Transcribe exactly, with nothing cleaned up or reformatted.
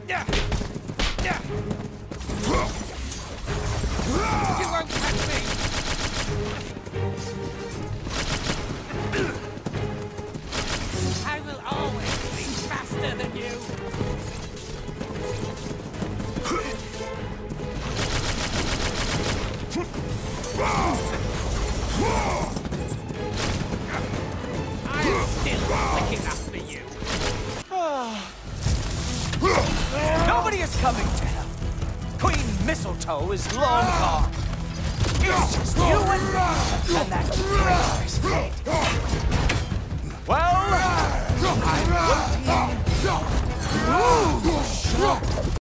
You won't catch me! I will always be faster than you! I'm still quick enough for you! Nobody is coming to help. Queen Mistletoe is long gone. It's just you and me, and that traitor's head. Well, I'm waiting.